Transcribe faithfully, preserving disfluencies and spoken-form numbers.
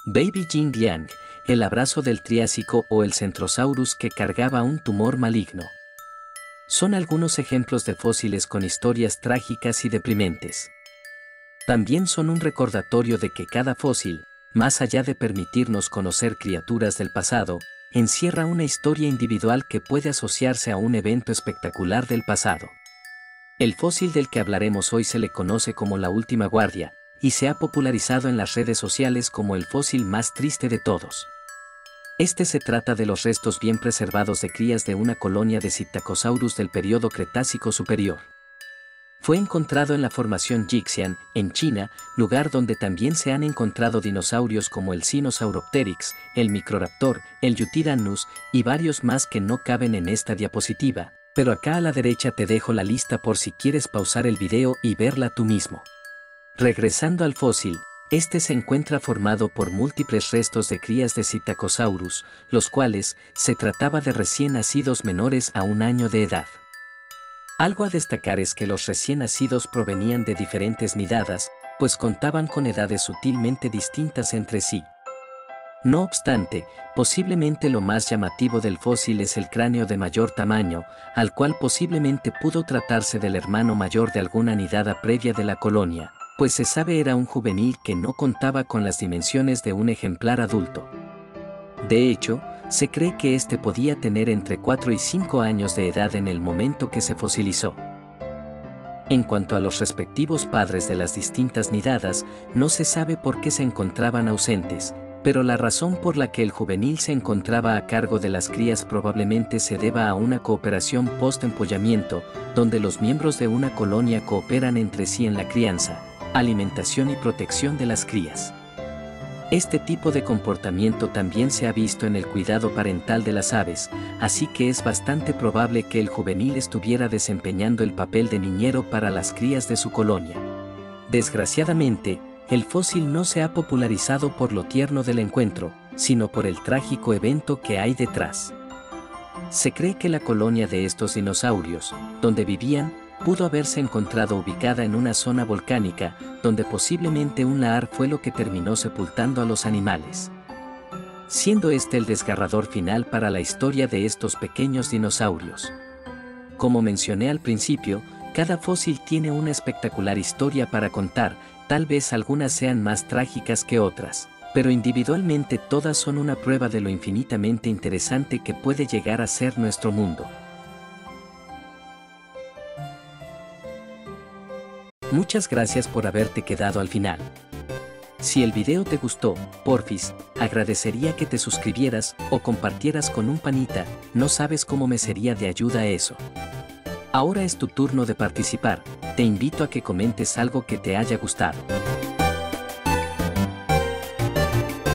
Baby Yin Yang, el abrazo del Triásico o el Centrosaurus que cargaba un tumor maligno. Son algunos ejemplos de fósiles con historias trágicas y deprimentes. También son un recordatorio de que cada fósil, más allá de permitirnos conocer criaturas del pasado, encierra una historia individual que puede asociarse a un evento espectacular del pasado. El fósil del que hablaremos hoy se le conoce como la última guardia, y se ha popularizado en las redes sociales como el fósil más triste de todos. Este se trata de los restos bien preservados de crías de una colonia de Psittacosaurus del período Cretácico superior. Fue encontrado en la formación Yixian, en China, lugar donde también se han encontrado dinosaurios como el Sinosauropteryx, el Microraptor, el Yutyrannus y varios más que no caben en esta diapositiva, pero acá a la derecha te dejo la lista por si quieres pausar el video y verla tú mismo. Regresando al fósil, este se encuentra formado por múltiples restos de crías de Psittacosaurus, los cuales se trataba de recién nacidos menores a un año de edad. Algo a destacar es que los recién nacidos provenían de diferentes nidadas, pues contaban con edades sutilmente distintas entre sí. No obstante, posiblemente lo más llamativo del fósil es el cráneo de mayor tamaño, al cual posiblemente pudo tratarse del hermano mayor de alguna nidada previa de la colonia, pues se sabe era un juvenil que no contaba con las dimensiones de un ejemplar adulto. De hecho, se cree que este podía tener entre cuatro y cinco años de edad en el momento que se fosilizó. En cuanto a los respectivos padres de las distintas nidadas, no se sabe por qué se encontraban ausentes, pero la razón por la que el juvenil se encontraba a cargo de las crías probablemente se deba a una cooperación post-empollamiento, donde los miembros de una colonia cooperan entre sí en la crianza, alimentación y protección de las crías. Este tipo de comportamiento también se ha visto en el cuidado parental de las aves, así que es bastante probable que el juvenil estuviera desempeñando el papel de niñero para las crías de su colonia. Desgraciadamente, el fósil no se ha popularizado por lo tierno del encuentro, sino por el trágico evento que hay detrás. Se cree que la colonia de estos dinosaurios, donde vivían, pudo haberse encontrado ubicada en una zona volcánica, donde posiblemente un lahar fue lo que terminó sepultando a los animales. Siendo este el desgarrador final para la historia de estos pequeños dinosaurios. Como mencioné al principio, cada fósil tiene una espectacular historia para contar, tal vez algunas sean más trágicas que otras, pero individualmente todas son una prueba de lo infinitamente interesante que puede llegar a ser nuestro mundo. Muchas gracias por haberte quedado al final. Si el video te gustó, porfis, agradecería que te suscribieras o compartieras con un panita, no sabes cómo me sería de ayuda eso. Ahora es tu turno de participar, te invito a que comentes algo que te haya gustado.